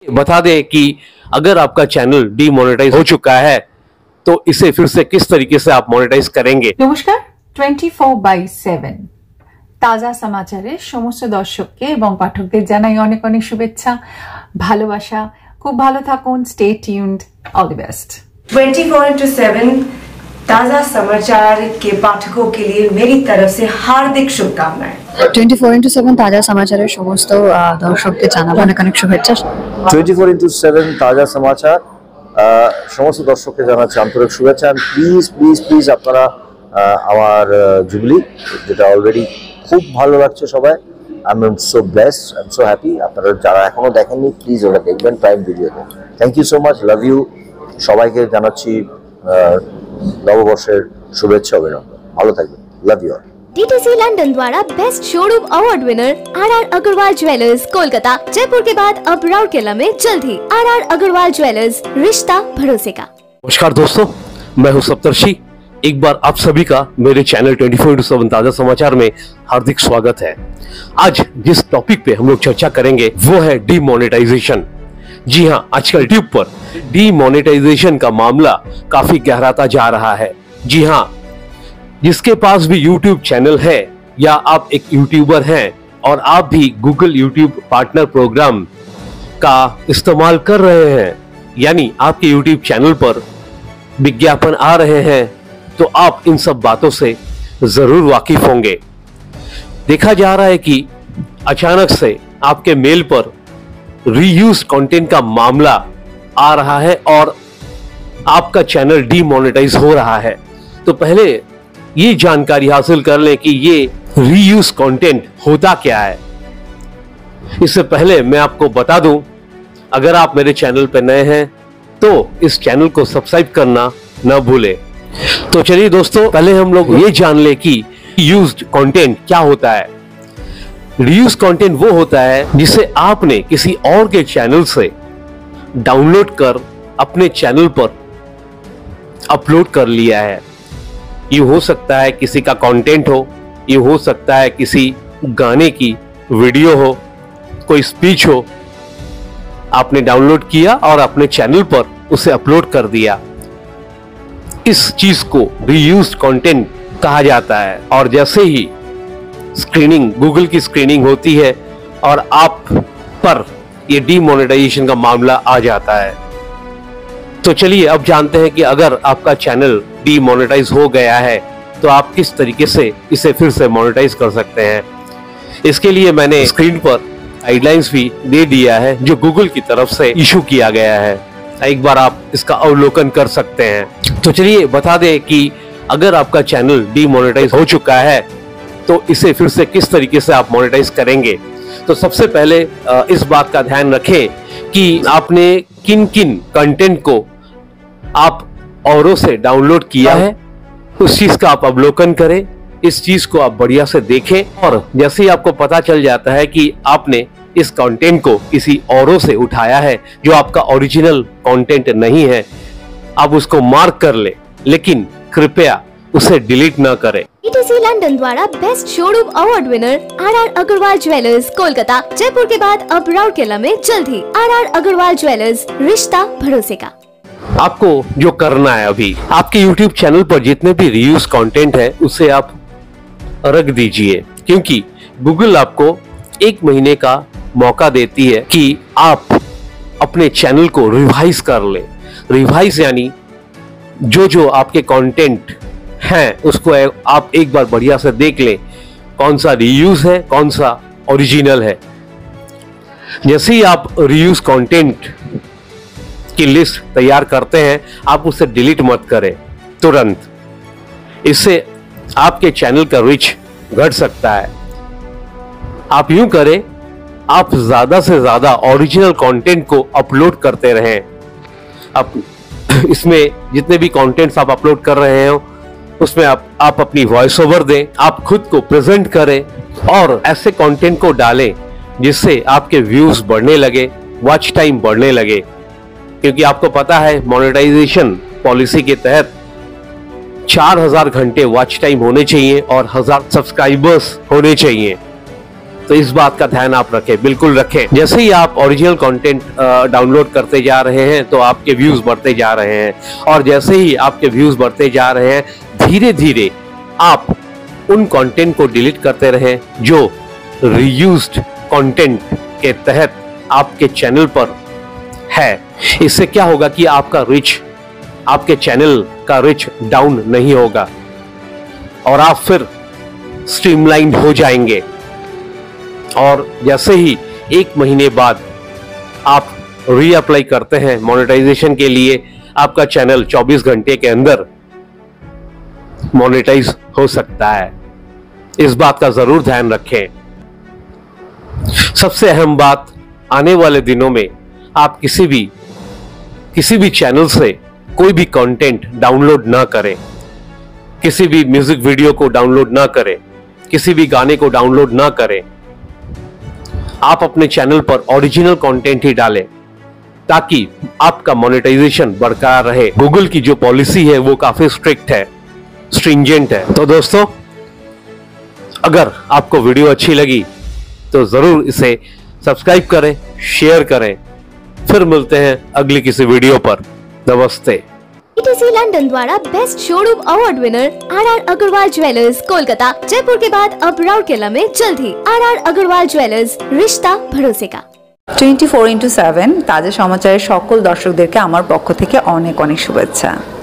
बता दें कि अगर आपका चैनल डीमोनेटाइज हो चुका है तो इसे फिर से किस तरीके से आप मोनेटाइज करेंगे। নমস্কার 24/7 তাজা সমাচারের সমস্ত দর্শককে এবং পাঠকদের জানাই অনেক অনেক শুভেচ্ছা ভালোবাসা। খুব ভালো থাকুন। Stay tuned. All the best. 24/7 ताजा समाचार के पाठकों के लिए मेरी तरफ से हार्दिक शुभकामनाएं। 24/7 ताजा समाचारेर समस्त दर्शकদের জানাবো অনেক অনেক শুভেচ্ছা। 24/7 ताजा समाचार সমস্ত দর্শককে জানাচ্ছি আন্তরিক শুভেচ্ছা। প্লিজ প্লিজ প্লিজ আপনারা আমার জুবলি যেটা অলরেডি খুব ভালো লাগছে সবাই। I am so blessed, I am so happy. আপনারা যারা এখনো দেখেননি প্লিজ ওটা দেখবেন প্রাইম ভিডিওতে। Thank you so much, love you. সবাইকে জানাচ্ছি নববর্ষের শুভেচ্ছা অভিনন্দন। ভালো থাকবেন, লাভ ইউ। DTC लंदन द्वारा best showroom award winner RR Agarwal jewellers Kolkata Jaipur के बाद अब राउरकेला में जल्द ही RR अग्रवाल ज्वेलर्स, रिश्ता भरोसे का। नमस्कार दोस्तों, मैं हूं सप्तर्षि। एक बार आप सभी का मेरे चैनल 24/7 ताजा समाचार में हार्दिक स्वागत है। आज जिस टॉपिक पे हम लोग चर्चा करेंगे वो है डीमोनेटाइजेशन। जी हाँ, आजकल यूट्यूब पर डीमोनेटाइजेशन का मामला काफी गहराता जा रहा है। जी हाँ, जिसके पास भी यूट्यूब चैनल है या आप एक यूट्यूबर हैं और आप भी गूगल यूट्यूब पार्टनर प्रोग्राम का इस्तेमाल कर रहे हैं, यानी आपके यूट्यूब चैनल पर विज्ञापन आ रहे हैं, तो आप इन सब बातों से जरूर वाकिफ होंगे। देखा जा रहा है कि अचानक से आपके मेल पर रीयूज कंटेंट का मामला आ रहा है और आपका चैनल डीमोनेटाइज हो रहा है। तो पहले ये जानकारी हासिल कर लें कि ये रीयूज कंटेंट होता क्या है। इससे पहले मैं आपको बता दूं, अगर आप मेरे चैनल पर नए हैं तो इस चैनल को सब्सक्राइब करना न भूलें। तो चलिए दोस्तों, पहले हम लोग ये जान ले कि रीयूज्ड कंटेंट क्या होता है। रीयूज कंटेंट वो होता है जिसे आपने किसी और के चैनल से डाउनलोड कर अपने चैनल पर अपलोड कर लिया है। ये हो सकता है किसी का कंटेंट हो, ये हो सकता है किसी गाने की वीडियो हो, कोई स्पीच हो, आपने डाउनलोड किया और अपने चैनल पर उसे अपलोड कर दिया। इस चीज को रीयूज्ड कंटेंट कहा जाता है। और जैसे ही स्क्रीनिंग, गूगल की स्क्रीनिंग होती है और आप पर ये डीमोनेटाइजेशन का मामला आ जाता है। तो चलिए अब जानते हैं कि अगर आपका चैनल डीमोनेटाइज हो गया है तो आप किस तरीके से इसे फिर से मोनेटाइज कर सकते हैं। इसके लिए मैंने स्क्रीन पर गाइडलाइंस भी दे दिया है जो गूगल की तरफ से इशू किया गया है। एक बार आप इसका अवलोकन कर सकते हैं। तो चलिए बता दें कि अगर आपका चैनल डीमोनेटाइज हो चुका है तो इसे फिर से किस तरीके से आप मोनेटाइज करेंगे। तो सबसे पहले इस बात का ध्यान रखें कि आपने किन किन कंटेंट को आप औरों से डाउनलोड किया है, उस चीज का आप अवलोकन करें। इस चीज को आप बढ़िया से देखें और जैसे ही आपको पता चल जाता है कि आपने इस कंटेंट को किसी औरों से उठाया है जो आपका ओरिजिनल कंटेंट नहीं है, आप उसको मार्क कर ले, लेकिन कृपया उसे डिलीट ना करें। DTC लंदन द्वारा best showroom award winner RR Agarwal jewellers Kolkata Jaipur के बाद अब राउरकेला में जल्द ही RR अग्रवाल ज्वेलर्स, रिश्ता भरोसे का। आपको जो करना है, अभी आपके YouTube चैनल पर जितने भी रीयूज कंटेंट है उसे आप रख दीजिए, क्योंकि गूगल आपको 1 महीने का मौका देती है कि आप अपने चैनल को रिवाइज कर ले। रिवाइज यानी जो आपके कंटेंट हैं उसको आप एक बार बढ़िया से देख लें, कौन सा रीयूज है, कौन सा ओरिजिनल है। जैसे ही आप रीयूज कंटेंट की लिस्ट तैयार करते हैं, आप उसे डिलीट मत करें तुरंत। इससे आपके चैनल का रीच घट सकता है। आप यूं करें, आप ज्यादा से ज्यादा ओरिजिनल कंटेंट को अपलोड करते रहें। आप इसमें जितने भी कंटेंट्स आप अपलोड कर रहे हो उसमें आप अपनी वॉइस ओवर दें, आप खुद को प्रेजेंट करें और ऐसे कंटेंट को डालें जिससे आपके व्यूज बढ़ने लगे, वॉच टाइम बढ़ने लगे। क्योंकि आपको पता है मोनेटाइजेशन पॉलिसी के तहत 4000 घंटे वॉच टाइम होने चाहिए और 1000 सब्सक्राइबर्स होने चाहिए। तो इस बात का ध्यान आप रखें, बिल्कुल रखें। जैसे ही आप ओरिजिनल कंटेंट डाउनलोड करते जा रहे हैं तो आपके व्यूज बढ़ते जा रहे हैं, और जैसे ही आपके व्यूज बढ़ते जा रहे हैं धीरे धीरे आप उन कंटेंट को डिलीट करते रहें जो रीयूज्ड कंटेंट के तहत आपके चैनल पर है। इससे क्या होगा कि आपका रिच, आपके चैनल का रिच डाउन नहीं होगा और आप फिर स्ट्रीमलाइन हो जाएंगे। और जैसे ही 1 महीने बाद आप रीअप्लाई करते हैं मोनेटाइजेशन के लिए, आपका चैनल 24 घंटे के अंदर मोनेटाइज हो सकता है। इस बात का जरूर ध्यान रखें। सबसे अहम बात, आने वाले दिनों में आप किसी भी चैनल से कोई भी कंटेंट डाउनलोड ना करें, किसी भी म्यूजिक वीडियो को डाउनलोड ना करें, किसी भी गाने को डाउनलोड ना करें। आप अपने चैनल पर ओरिजिनल कंटेंट ही डालें ताकि आपका मोनेटाइजेशन बरकरार रहे। गूगल की जो पॉलिसी है वो काफी स्ट्रिक्ट है, स्ट्रिंजेंट है। तो दोस्तों, अगर आपको वीडियो अच्छी लगी तो जरूर इसे सब्सक्राइब करें, शेयर करें। फिर मिलते हैं अगली किसी वीडियो पर। नमस्ते। ETC लंदन द्वारा best showroom award winner RR Agarwal jewellers Kolkata, Jaipur के बाद अब राउरकेला में जल्द ही। RR अग्रवाल ज्वेलर्स, रिश्ता भरोसे का। 24x7 তাজা সমাচারের সকল দর্শকদেরকে আমার পক্ষ থেকে অনেক অনেক শুভেচ্ছা।